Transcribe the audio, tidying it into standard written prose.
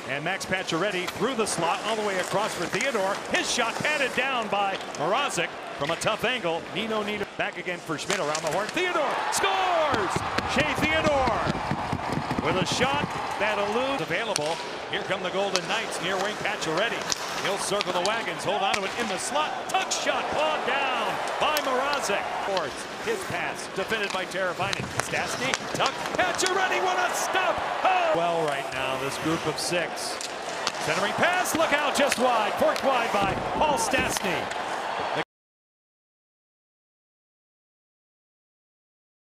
And Max Pacioretty through the slot all the way across for Theodore. His shot patted down by Mrazek from a tough angle. Nino back again for Schmidt around the horn. Theodore scores! Shea Theodore with a shot that eludes. Available. Here come the Golden Knights near wing Pacioretty. He'll circle the wagons, hold on to it in the slot. Tuck shot clawed down by Mrazek. His pass defended by Teravainen. Stastny, Tuck, Pacioretty, what a stop! Oh! Well, right now, this group of 6. Centering pass, look out, just wide, forked wide by Paul Stastny.